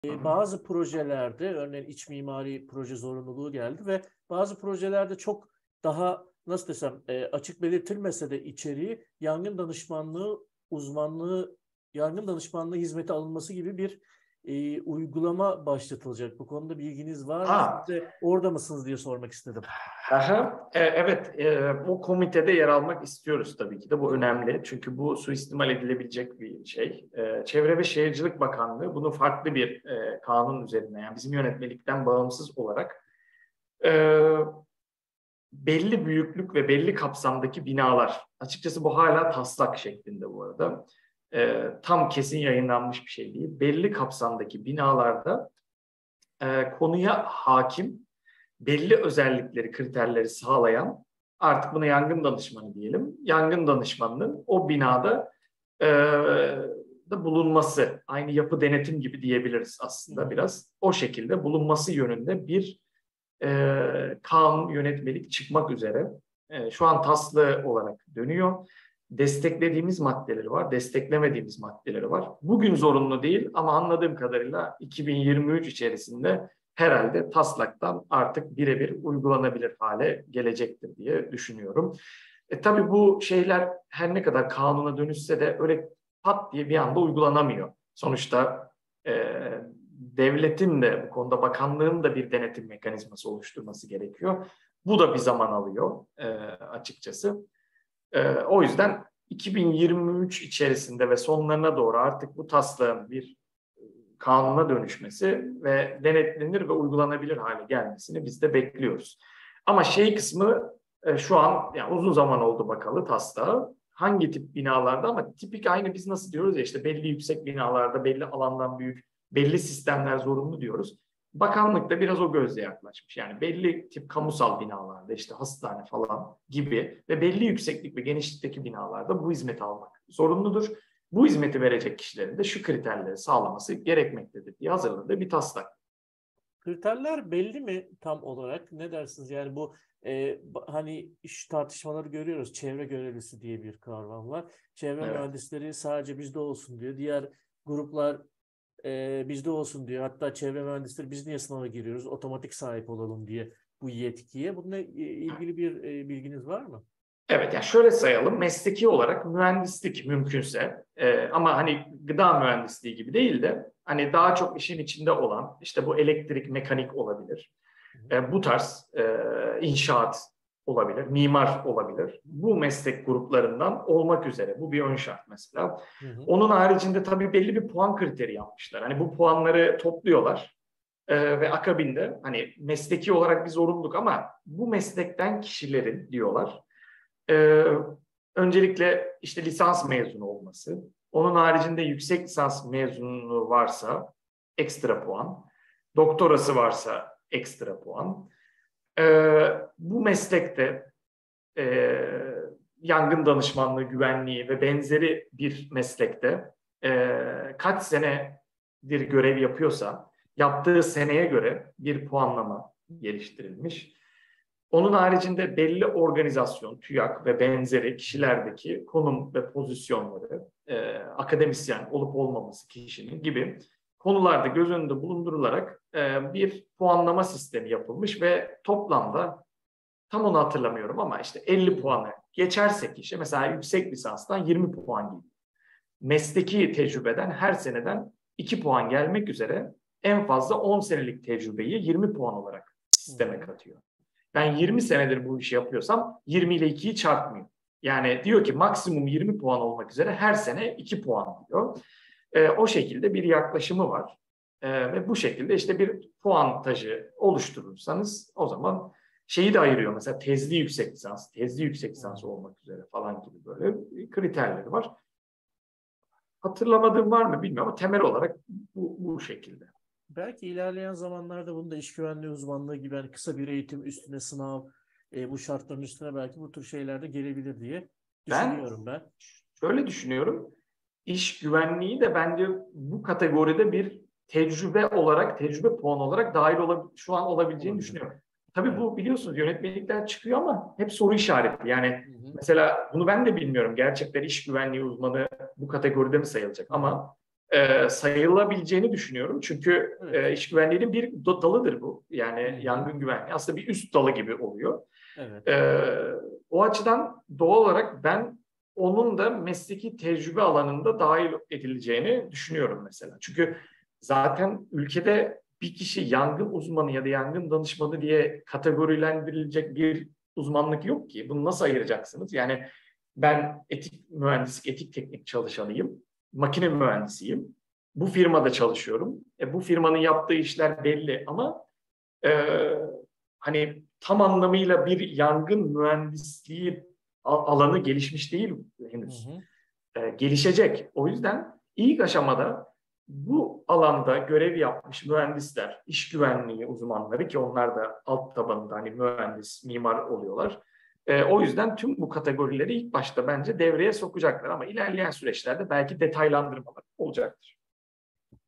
Hı hı. Bazı projelerde örneğin iç mimari proje zorunluluğu geldi ve bazı projelerde çok daha nasıl desem açık belirtilmese de içeriği yangın danışmanlığı hizmeti alınması gibi bir uygulama başlatılacak. Bu konuda bilginiz var mı? Ha, Siz de orada mısınız diye sormak istedim. aha, evet, bu komitede yer almak istiyoruz tabii ki de. Bu önemli. Çünkü bu suistimal edilebilecek bir şey. Çevre ve Şehircilik Bakanlığı bunu farklı bir kanun üzerine, yani bizim yönetmelikten bağımsız olarak e, belli büyüklük ve belli kapsamdaki binalar. Açıkçası bu hala taslak şeklinde bu arada. Tam kesin yayınlanmış bir şey değil. Belli kapsamdaki binalarda konuya hakim, belli özellikleri, kriterleri sağlayan, artık buna yangın danışmanı diyelim. Yangın danışmanının o binada e, da bulunması, aynı yapı denetim gibi diyebiliriz Hı aslında hı. biraz. O şekilde bulunması yönünde bir kanun, yönetmelik çıkmak üzere. Şu an taslı olarak dönüyor. Desteklediğimiz maddeleri var, desteklemediğimiz maddeleri var. Bugün zorunlu değil ama anladığım kadarıyla 2023 içerisinde herhalde taslaktan artık birebir uygulanabilir hale gelecektir diye düşünüyorum. Tabii bu şeyler her ne kadar kanuna dönüşse de öyle pat diye bir anda uygulanamıyor. Sonuçta devletin de bu konuda, bakanlığın da bir denetim mekanizması oluşturması gerekiyor. Bu da bir zaman alıyor açıkçası. O yüzden 2023 içerisinde ve sonlarına doğru artık bu taslağın bir kanuna dönüşmesi ve denetlenir ve uygulanabilir hale gelmesini biz de bekliyoruz. Ama şey kısmı şu an, yani uzun zaman oldu bakalı taslağı. Hangi tip binalarda, ama tipik aynı biz nasıl diyoruz ya, işte belli yüksek binalarda belli alandan büyük belli sistemler zorunlu diyoruz. Bakanlık da biraz o gözle yaklaşmış. Yani belli tip kamusal binalarda, işte hastane falan gibi ve belli yükseklik ve genişlikteki binalarda bu hizmeti almak zorunludur. Bu hizmeti verecek kişilerin de şu kriterleri sağlaması gerekmektedir diye hazırladığı bir taslak. Kriterler belli mi tam olarak? Ne dersiniz? Yani bu hani iş tartışmaları görüyoruz. Çevre görevlisi diye bir kavram var. Çevre Evet. mühendisleri sadece bizde olsun diyor. Diğer gruplar bizde olsun diyor. Hatta çevre mühendisleri biz niye sınava giriyoruz? Otomatik sahip olalım diye bu yetkiye. Bununla ilgili bir bilginiz var mı? Evet, yani şöyle sayalım, mesleki olarak mühendislik mümkünse, ama hani gıda mühendisliği gibi değil de hani daha çok işin içinde olan, işte bu elektrik, mekanik olabilir. Hı hı. Bu tarz inşaat olabilir, mimar olabilir. Bu meslek gruplarından olmak üzere. Bu bir ön şart mesela. Hı hı. Onun haricinde tabii belli bir puan kriteri yapmışlar. Hani bu puanları topluyorlar ve akabinde hani mesleki olarak bir zorunluluk ama bu meslekten kişilerin diyorlar. E, Öncelikle işte lisans mezunu olması. Onun haricinde yüksek lisans mezunu varsa ekstra puan. Doktorası varsa ekstra puan. Bu meslekte e, yangın danışmanlığı, güvenliği ve benzeri bir meslekte kaç senedir görev yapıyorsa yaptığı seneye göre bir puanlama geliştirilmiş. Onun haricinde belli organizasyon, TÜYAK ve benzeri kişilerdeki konum ve pozisyonları, akademisyen olup olmaması kişinin gibi konularda göz önünde bulundurularak bir puanlama sistemi yapılmış ve toplamda tam onu hatırlamıyorum ama işte 50 Hı. puanı geçersek işte mesela yüksek lisanstan 20 puan gibi. Mesleki tecrübeden her seneden 2 puan gelmek üzere en fazla 10 senelik tecrübeyi 20 puan olarak Hı sisteme hı. katıyor. Ben 20 senedir bu işi yapıyorsam 20 ile 2'yi çarpmıyor. Yani diyor ki maksimum 20 puan olmak üzere her sene 2 puan diyor. O şekilde bir yaklaşımı var. Ve bu şekilde işte bir puantajı oluşturursanız o zaman şeyi de ayırıyor. Mesela tezli yüksek lisans, tezli yüksek Hı. lisans olmak üzere falan gibi böyle kriterleri var. Hatırlamadığım var mı bilmiyorum ama temel olarak bu şekilde. Belki ilerleyen zamanlarda bunu da iş güvenliği uzmanlığı gibi hani kısa bir eğitim üstüne sınav, bu şartların üstüne belki bu tür şeyler de gelebilir diye Ben düşünüyorum ben. şöyle düşünüyorum. İş güvenliği de bence bu kategoride bir tecrübe olarak, tecrübe puanı olarak şu an olabileceğini Olabilir. düşünüyorum. Tabii Evet. bu biliyorsunuz yönetmelikler çıkıyor ama hep soru işareti. Yani Hı hı. mesela bunu ben de bilmiyorum. Gerçekten iş güvenliği uzmanı bu kategoride mi sayılacak? Hı hı. Ama sayılabileceğini düşünüyorum. Çünkü Evet. iş güvenliğinin bir dalıdır bu. Yani Hı hı. yangın güvenliği aslında bir üst dalı gibi oluyor. Evet. O açıdan doğal olarak ben onun da mesleki tecrübe alanında dahil edileceğini düşünüyorum mesela. Çünkü zaten ülkede bir kişi yangın uzmanı ya da yangın danışmanı diye kategorilendirilecek bir uzmanlık yok ki. Bunu nasıl ayıracaksınız? Yani ben etik mühendislik, etik teknik çalışanıyım, makine mühendisiyim. Bu firmada çalışıyorum. Bu firmanın yaptığı işler belli ama e, hani tam anlamıyla bir yangın mühendisliği alanı gelişmiş değil Hı henüz. hı. Gelişecek. O yüzden ilk aşamada bu alanda görev yapmış mühendisler, iş güvenliği uzmanları ki onlar da alt tabanında hani mühendis, mimar oluyorlar. O yüzden tüm bu kategorileri ilk başta bence devreye sokacaklar ama ilerleyen süreçlerde belki detaylandırmalar olacaktır.